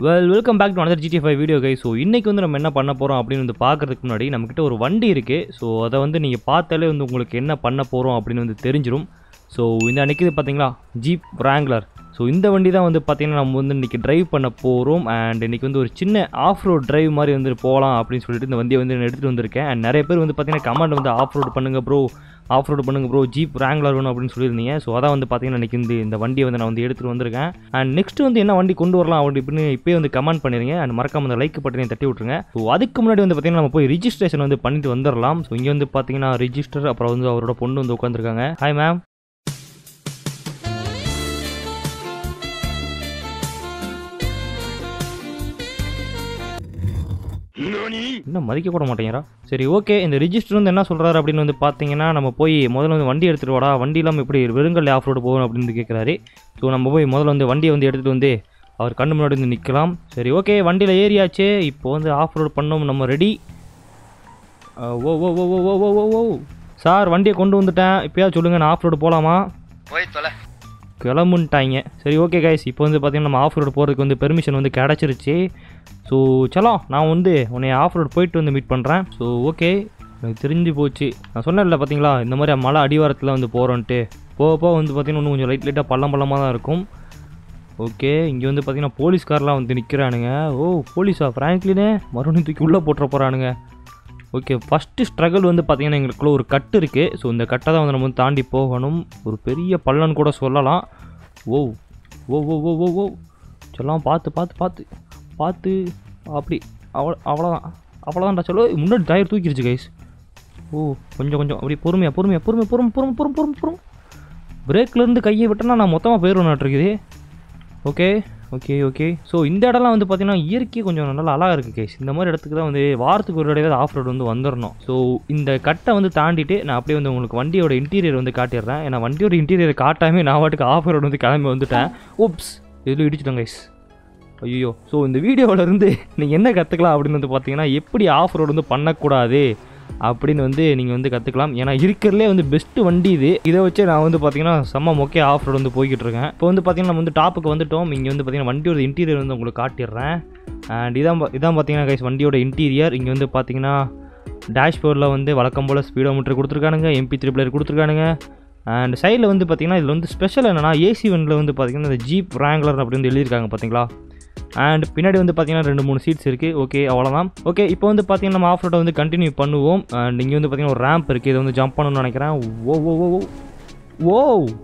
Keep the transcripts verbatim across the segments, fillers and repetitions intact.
Well welcome back to another GTA five video guy. So இன்றைக்கி வந்து நம்ம என்ன பண்ண போகிறோம் அப்படின்னு வந்து பார்க்குறதுக்கு முன்னாடி நம்மக்கிட்ட ஒரு வண்டி இருக்குது. ஸோ அதை வந்து நீங்கள் பார்த்தாலே வந்து உங்களுக்கு என்ன பண்ண போகிறோம் அப்படின்னு வந்து தெரிஞ்சிடும். ஸோ இந்த அன்றைக்கி இது பார்த்தீங்களா ஜீப் ராங்லர். ஸோ இந்த வண்டி தான் வந்து பார்த்திங்கன்னா நம்ம வந்து இன்றைக்கி ட்ரைவ் பண்ண போகிறோம். அண்ட் இன்றைக்கி வந்து ஒரு சின்ன ஆஃப் ரோட் ட்ரைவ் மாதிரி வந்து போகலாம் அப்படின்னு சொல்லிட்டு இந்த வண்டியை வந்து நான் எடுத்துகிட்டு வந்திருக்கேன். அண்ட் நிறைய பேர் வந்து பார்த்திங்கன்னா கமெண்ட் வந்து ஆஃப் ரோடு பண்ணுங்கள் ப்ரோ, ஆஃப் ரோடு பண்ணுங்க ப்ரோ, ஜீப் ராங்லர் வேணும் அப்படின்னு சொல்லியிருந்தீங்க. ஸோ அதான் வந்து பார்த்தீங்கன்னா இன்றைக்கி இந்த இந்த வண்டியை வந்து நான் வந்து எடுத்துகிட்டு வந்திருக்கேன். அண்ட் நெக்ஸ்ட் வந்து என்ன வண்டி கொண்டு வரலாம் அப்படி இப்படின்னு இப்போயே வந்து கமெண்ட் பண்ணிடுங்க. அண்ட் மறக்காம அந்த லைக் பட்டனையும் தட்டி விட்ருங்க. ஸோ அதுக்கு முன்னாடி வந்து பார்த்தீங்கன்னா நம்ம போய் ரிஜிஸ்ட்ரேஷன் வந்து பண்ணிட்டு வந்துடலாம். ஸோ இங்கே வந்து பார்த்தீங்கன்னா ரிஜிஸ்டர், அப்புறம் வந்து அவரோட பொண்ணு வந்து உட்காந்துருக்காங்க. Hi ma'am. இன்னும் மதிக்க கூட மாட்டேங்கிறா. சரி ஓகே, இந்த ரிஜிஸ்டர் வந்து என்ன சொல்கிறாரு அப்படின்னு வந்து பார்த்தீங்கன்னா நம்ம போய் முதல்ல வந்து வண்டி எடுத்துகிட்டு வாடா, வண்டி இல்லாமல் இப்படி வெறுங்கல்ல ஆஃப் ரோடு போகணும் அப்படின்னு கேட்குறாரு. ஸோ நம்ம போய் முதல்ல வந்து வண்டியை வந்து எடுத்துகிட்டு வந்து அவர் கண்ணு முன்னாடி வந்து நிற்கலாம். சரி ஓகே, வண்டியில் ஏறியாச்சு. இப்போ வந்து ஆஃப் ரோடு பண்ணோம், நம்ம ரெடி. ஓ ஓ ஓ ஓ ஓ ஓ ஓ சார், வண்டியை கொண்டு வந்துட்டேன். இப்போயாவது சொல்லுங்கள், நான் ஆஃப் ரோடு போகலாமா? போய் தொலை கிளம்புன்ட்டாங்க. சரி ஓகே கைஸ், இப்போ வந்து பார்த்தீங்கன்னா நம்ம ஆஃப் ரோடு போகிறதுக்கு வந்து பெர்மிஷன் வந்து கிடச்சிருச்சு. ஸோ சலோ, நான் வந்து உன்னை ஆஃப் ரோடு போயிட்டு வந்து மீட் பண்ணுறேன். ஸோ ஓகே, எனக்கு தெரிஞ்சு போச்சு. நான் சொன்னேன்ல பார்த்தீங்களா இந்த மாதிரி மலை அடிவாரத்தில் வந்து போகிறோன்ட்டு. போக போக வந்து பார்த்திங்கன்னா இன்னும் கொஞ்சம் லைட் லைட்டாக பள்ளம் பள்ளமாக தான் இருக்கும். ஓகே, இங்கே வந்து பார்த்திங்கன்னா போலீஸ்காரெலாம் வந்து நிற்கிறானுங்க. ஓ போலீஸா, ஃப்ராங்க்லினே மறுபடியும் தூக்கி உள்ளே போட்டுற போகிறானுங்க. ஓகே, ஃபஸ்ட்டு ஸ்ட்ரகிள் வந்து பார்த்திங்கன்னா எங்களுக்குள்ள ஒரு கட்டு இருக்குது. ஸோ இந்த கட்டை தான் வந்து நம்ம வந்து தாண்டி போகணும். ஒரு பெரிய பள்ளம்னு கூட சொல்லலாம். ஓ ஓ ஓ ஓ ஓ ஓ சொல்லலாம், பார்த்து பார்த்து பார்த்து பார்த்து அப்படி அவ்வளோ அவ்வளோதான் அவ்வளோதான்டா. சொல்லு, முன்னாடி டயர் தூக்கிடுச்சு கைஸ். ஓ கொஞ்சம் கொஞ்சம் அப்படி பொறுமையாக பொறுமையாக பொறுமை பொறுமை பொறுமை பொறுமை பொறுமை பொறுமை பிரேக்லேருந்து கையை விட்டேன்னா நான் மொத்தமாக போயிடுவேன்னுட்டுருக்குது. ஓகே ஓகே ஓகே ஸோ இந்த இடம்லாம் வந்து பார்த்திங்கன்னா இயற்கை கொஞ்சம் நல்லா அழகாக இருக்குது கைஸ். இந்த மாதிரி இடத்துக்கு தான் வந்து வாரத்துக்கு ஒரு இடையே ஆஃப் ரோடு வந்து வந்துடணும். ஸோ இந்த கட்டை வந்து தாண்டிட்டு நான் அப்படியே வந்து உங்களுக்கு வண்டியோட இன்டீரியர் வந்து காட்டிடுறேன். ஏன்னா வண்டியோட இன்டீரியர் காட்டாமே நான் வாட்டுக்கு ஆஃப் ரோடு வந்து கிளம்பி வந்துட்டேன். ஓப்ஸ், இதில் இடிச்சிட்டோம் கைஸ். ஐயோ, ஸோ இந்த வீடியோவில் இருந்து நீங்கள் என்ன கற்றுக்கலாம் அப்படின்னு வந்து பார்த்தீங்கன்னா எப்படி ஆஃப் ரோடு வந்து பண்ணக்கூடாது அப்படின்னு வந்து நீங்கள் வந்து கற்றுக்கலாம். ஏன்னா இருக்கிறதுலே வந்து பெஸ்ட்டு வண்டி இது. இதை வச்சு நான் வந்து பார்த்தீங்கன்னா செம்ம மொக்கே ஆஃப் ரோடு வந்து போய்கிட்டு இருக்கேன். இப்போ வந்து பார்த்தீங்கன்னா நம்ம வந்து டாப்புக்கு வந்துட்டோம். இங்கே வந்து பார்த்தீங்கன்னா வண்டியோட இன்டீரியர் வந்து உங்களுக்கு காட்டிடுறேன். அண்ட் இதான் இதான் பார்த்தீங்கன்னா கைஸ் வண்டியோட இன்டீரியர். இங்கே வந்து பார்த்தீங்கன்னா டேஷ்போர்டில் வந்து வழக்கம் போல் ஸ்பீடோமீட்டர் கொடுத்துருக்கானுங்க, எம்பி த்ரீ பிளேயர் கொடுத்துருக்கானுங்க. அண்ட் சைடில் வந்து பார்த்தீங்கன்னா இதில் வந்து ஸ்பெஷல் என்னென்னா ஏசி வண்டியில் வந்து பார்த்தீங்கன்னா இந்த ஜீப் ராங்லர் அப்படி வந்து எழுதியிருக்காங்க பார்த்தீங்களா. அண்ட் பின்னாடி வந்து பார்த்தீங்கன்னா ரெண்டு மூணு சீட்ஸ் இருக்குது. ஓகே அவ்வளோதான். ஓகே, இப்போ வந்து பார்த்தீங்கன்னா நம்ம ஆஃப் ரோட்டை வந்து கண்டினியூ பண்ணுவோம். அண்ட் இங்கே வந்து பார்த்தீங்கன்னா ஒரு ரேம்ப் இருக்குது. இதை வந்து ஜம்ப் பண்ணணும்னு நினைக்கிறேன். ஓ ஓ ஓ ஓ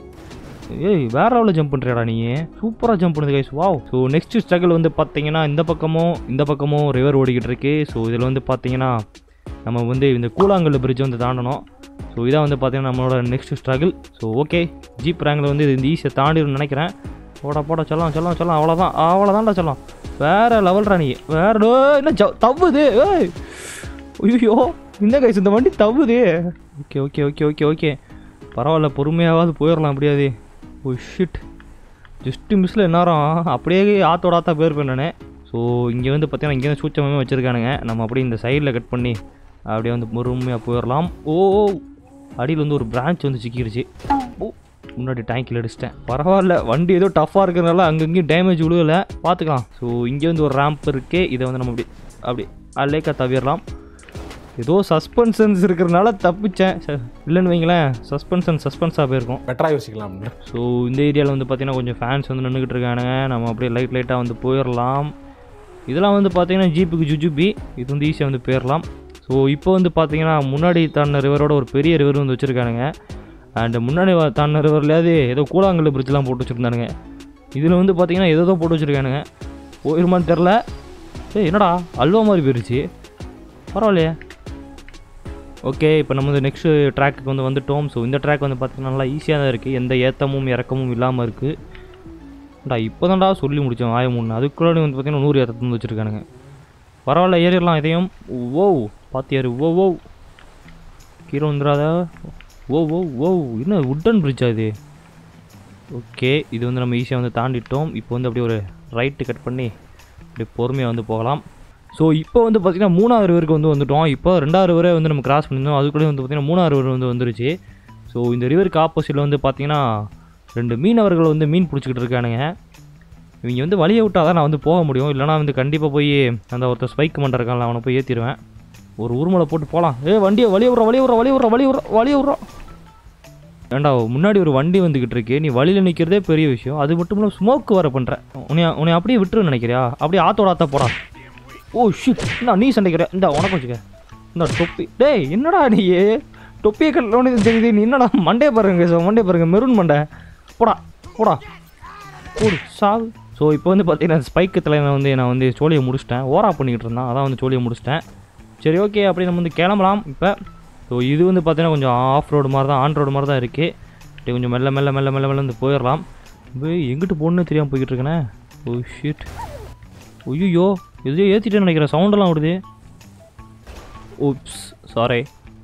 ஏய், வேற எவ்வளோ ஜம்ப் பண்ணுறியாடா நீ, சூப்பராக ஜம்ப் பண்ணுது guys. Wow. So next struggle வந்து பார்த்தீங்கன்னா இந்த பக்கமும் இந்த பக்கமும் ரிவர் ஓடிக்கிட்டு இருக்கு. ஸோ இதில் வந்து பார்த்தீங்கன்னா நம்ம வந்து இந்த கூழாங்கல் பிரிட்ஜ் வந்து தாண்டணும். ஸோ இதான் வந்து பார்த்தீங்கன்னா நம்மளோட next struggle. So okay, Jeep ரேங்கில் வந்து இது இந்த ஈஸியாக தாண்டிடும்னு நினைக்கிறேன். போட போட சொல்லலாம் சொல்லலாம் சொல்லலாம் அவ்வளோதான் அவ்வளோதான்டா சொல்லலாம். வேறு லெவல்ரா நீ, வேறு என்ன ஜ தவுது. ஏய் ஐயோ, இந்த கைஸ் இந்த வண்டி தவுது. Okay okay okay okay okay பரவாயில்ல, பொறுமையாவது போயிடலாம் அப்படியாது. ஓ ஷிட், ஜஸ்ட்டு மிஸ்ஸில் எந்நேரம் அப்படியே ஆத்தோட ஆத்தா போயிருப்பேன் நான். ஸோ இங்கே வந்து பார்த்தீங்கன்னா இங்கே வந்து சூச்சமே வச்சுருக்கானுங்க. நம்ம அப்படியே இந்த சைடில் கட் பண்ணி அப்படியே வந்து பொறுமையாக போயிடலாம். ஓ அடியில் வந்து ஒரு பிரான்ச் வந்து சிக்கிடுச்சு. ஓ முன்னாடி டேங்கில் அடிச்சிட்டேன். பரவாயில்ல, வண்டி ஏதோ டஃப்பாக இருக்கிறதுனால அங்கங்கேயும் டேமேஜ் விழுவலை, பார்த்துக்கலாம். ஸோ இங்கே வந்து ஒரு ரேம்ப் இருக்குது. இதை வந்து நம்ம அப்படி அப்படி அலேக்கா தவிரலாம். ஏதோ சஸ்பென்ஷன்ஸ் இருக்கிறதுனால தப்பிச்சேன். இல்லைன்னு வைங்களேன், சஸ்பென்ஷன் சஸ்பென்ஸாக போயிருக்கும். பெட்டராக யோசிக்கலாம். ஸோ இந்த ஏரியாவில் வந்து பார்த்தீங்கன்னா கொஞ்சம் ஃபேன்ஸ் வந்து நின்றுக்கிட்டு இருக்கானுங்க. நம்ம அப்படியே லைட் லைட்டாக வந்து போயிடலாம். இதெல்லாம் வந்து பார்த்தீங்கன்னா ஜீப்புக்கு ஜுஜுபி, இது வந்து ஈஸியாக வந்து போயிடலாம். ஸோ இப்போ வந்து பார்த்தீங்கன்னா முன்னாடி தாண்டின ரிவரோட ஒரு பெரிய ரிவர் வந்து வச்சுருக்கானுங்க. அண்டு முன்னாடி தாண்டின ரிவர்லையாவது ஏதோ கூழாங்கல் பிரிட்ஜெலாம் போட்டு வச்சுருந்தானுங்க. இதில் வந்து பார்த்தீங்கன்னா ஏதோ போட்டு வச்சுருக்கானுங்க. போயிருமான்னு தெரில. ஏ என்னடா அல்வா மாதிரி போயிருச்சு, பரவாயில்லையே. ஓகே, இப்போ நம்ம வந்து நெக்ஸ்ட்டு ட்ராக்கு வந்து வந்துட்டோம். ஸோ இந்த ட்ராக் வந்து பார்த்திங்கன்னா நல்லா ஈஸியாக தான் இருக்குது, எந்த ஏற்றமும் இறக்கமும் இல்லாமல் இருக்குடா. இப்போ தான்டா சொல்லி முடித்தோம் ஆய மூணு, அதுக்குள்ளே வந்து பார்த்திங்கன்னா நூறு ஏற்றத்தை வந்து வச்சுருக்கானுங்க. பரவாயில்ல, ஏறிடலாம் இதையும். ஓ பார்த்து ஏறு. ஓ ஓ கீழே வந்துடாத. ஓ ஓ ஓ என்ன உட்டன் பிரிட்ஜா இது. ஓகே, இது வந்து நம்ம ஈஸியாக வந்து தாண்டிட்டோம். இப்போ வந்து அப்படியே ஒரு ரைட்டு கட் பண்ணி அப்படியே பொறுமையாக வந்து போகலாம். ஸோ இப்போ வந்து பார்த்திங்கன்னா மூணாவது ரிவருக்கு வந்து வந்துவிட்டோம். இப்போ ரெண்டாவது ரிவரே வந்து நம்ம கிராஸ் பண்ணியிருந்தோம். அதுக்குள்ளே வந்து பார்த்திங்கன்னா மூணாவது ரிவர் வந்து வந்துருச்சு. ஸோ இந்த ரிவருக்கு ஆப்போசிட்டில் வந்து பார்த்திங்கன்னா ரெண்டு மீனவர்கள் வந்து மீன் பிடிச்சிக்கிட்டு இருக்கானுங்க. இவங்க வந்து வழியை விட்டால் தான் நான் வந்து போக முடியும். இல்லைனா வந்து கண்டிப்பாக போய் அந்த ஒருத்தர் ஸ்பைக் பண்ணுற இருக்கான்ல அவனை போய் ஏற்றிடுவேன். ஒரு உருமலை போட்டு போகலாம். ஏ வண்டியை வழியை விட்றா வழியை விட்றா வழியை விட்றா வழியை விட்றா வழியை விட்றா. ஏண்டா முன்னாடி ஒரு வண்டி வந்துக்கிட்டு இருக்கு, நீ வழியில் நிற்கிறதே பெரிய விஷயம். அது மட்டும் இல்லாமல் ஸ்மோக்கு வர பண்ணுறேன். உன்னை உன்னை அப்படியே விட்டுருன்னு நினைக்கிறியா? அப்படியே ஆத்தோட ஆத்தா போடா. ஓ ஷிட், என்ன நீ சண்டைக்கிற? இந்த உனக்கு வச்சுக்க இந்த தொப்பி. டேய் என்னடா நீ தொப்பியை கட்டலோன்னு தெரியுது. நீ என்னடா மண்டே பாருங்க சார், மண்டே பாருங்க மெரூன் மண்டை. போடா போடா போடு சாவு. ஸோ இப்போ வந்து பார்த்தீங்கன்னா ஸ்பைக்கு தலைவனை வந்து நான் வந்து சோழியை முடிச்சிட்டேன். ஓரா பண்ணிக்கிட்டு இருந்தான், அதான் வந்து சோழியை முடிச்சிட்டேன். சரி ஓகே, அப்படி நம்ம வந்து கிளம்பலாம் இப்போ. ஸோ இது வந்து பார்த்தீங்கன்னா கொஞ்சம் ஆஃப் ரோடு மாதிரி தான், ஆன் ரோடு மாதிரி தான் இருக்குது. அப்படி கொஞ்சம் மெல்ல மெல்ல மெல்ல மெல்ல மெல்ல வந்து போயிடலாம். போய் எங்கிட்டு போகணுன்னு தெரியாமல் போய்கிட்டு இருக்கேனே. ஓ ஷிட், ஐயோ எதுவும் ஏற்றிட்டேன்னு நினைக்கிறேன், சவுண்டெல்லாம் விடுது. Oops sorry.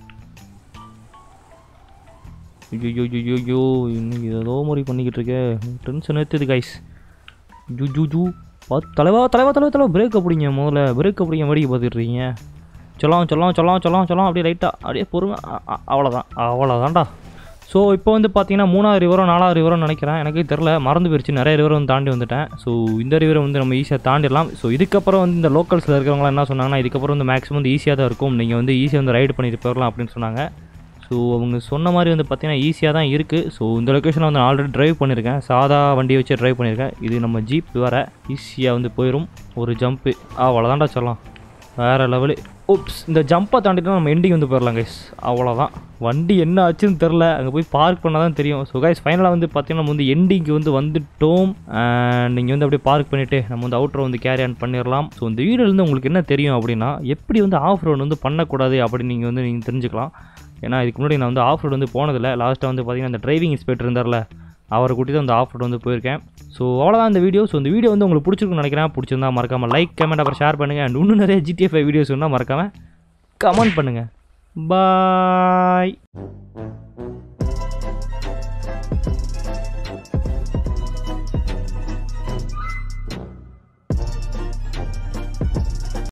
ஐயோ ஐயோ ஐயோ இன்னைக்கு ஏதோ மாதிரி பண்ணிக்கிட்டு இருக்கேன், டென்ஷன் ஏற்றுது கைஸ். ஜூ ஜூ ஜூ பார்த்து தலைவா தலைவா தலைவா தலைவா பிரேக் அப்படிங்க, முதல்ல பிரேக் அப்படிங்க வேடிக்கை பார்த்துட்டு இருக்கீங்க. சொல்லலாம் சொல்லலாம் சொல்லலாம் சொல்லலாம் சொல்லலாம் அப்படியே ரைட்டாக அப்படியே பொறுமை. அவ்வளோதான் அவ்வளோதான்டா. ஸோ இப்போ வந்து பார்த்தீங்கன்னா மூணாவது ரிவரோ நாலாவது ரிவரோன்னு நினைக்கிறேன், எனக்கு தெரில, மறந்து போயிடுச்சு. நிறைய ரிவரை வந்து தாண்டி வந்துட்டேன். ஸோ இந்த ரிவரை வந்து நம்ம ஈஸியாக தாண்டிடலாம். ஸோ இதுக்கப்புறம் வந்து இந்த லோக்கல்ஸில் இருக்கிறவங்களாம் என்ன சொன்னாங்கன்னா, இதுக்கப்புறம் வந்து மேக்ஸிமம் வந்து ஈஸியாக தான் இருக்கும், நீங்கள் வந்து ஈஸியாக வந்து ரைடு பண்ணிட்டு போயிடலாம் அப்படின்னு சொன்னாங்க. ஸோ அவங்க சொன்ன மாதிரி வந்து பார்த்தீங்கன்னா ஈஸியாக தான் இருக்குது. ஸோ இந்த லொக்கேஷனில் வந்து ஆல்ரெடி ட்ரைவ் பண்ணியிருக்கேன், சாதா வண்டியை வச்சு ட்ரைவ் பண்ணியிருக்கேன். இது நம்ம ஜீப் வேறு, ஈஸியாக வந்து போயிடும். ஒரு ஜம்ப்பு அவ்வளோதான்டா சொல்லலாம், வேறு லெவலு. ஓப்ஸ், இந்த ஜம்பை தாண்டிட்டு நம்ம எண்டிங் வந்து போயிடலாம் கைஸ். அவ்வளோதான், வண்டி என்ன ஆச்சுன்னு தெரில, அங்கே போய் பார்க் பண்ணால் தான் தெரியும். ஸோ கைஸ் ஃபைனலாக வந்து பார்த்தீங்கன்னா நம்ம வந்து எண்டிங்க்கு வந்து வந்துட்டோம். நீங்கள் வந்து அப்படியே பார்க் பண்ணிவிட்டு நம்ம வந்து அவுட்ரோ வந்து கேரி ஆன் பண்ணிடலாம். ஸோ இந்த வீடியோலேருந்து உங்களுக்கு என்ன தெரியும் அப்படின்னா, எப்படி வந்து ஆஃப் ரோடு வந்து பண்ணக்கூடாது அப்படின்னு நீங்கள் வந்து நீங்கள் தெரிஞ்சுக்கலாம். ஏன்னா இதுக்கு முன்னாடி நான் வந்து ஆஃப் ரோடு வந்து போனதில்லை. லாஸ்ட்டாக வந்து பார்த்தீங்கன்னா அந்த டிரைவிங் இன்ஸ்பெக்டர் இருந்தார்ல, அவரை கூட்டி தான் அந்த ஆஃப் ரோடு வந்து போயிருக்கேன். ஸோ அவ்வளோதான் இந்த வீடியோ. ஸோ இந்த வீடியோ வந்து உங்களுக்கு பிடிச்சிருக்குன்னு நினைக்கிறேன். பிடிச்சிருந்தா மறக்காமல் லைக் கமெண்ட் அப்புறம் ஷேர் பண்ணுங்கள். அண்ட் இன்னும் நிறைய ஜிடிஏ ஃபைவ் வீடியோஸ் இருந்தால் மறக்காமல் கமெண்ட் பண்ணுங்கள். பாய்.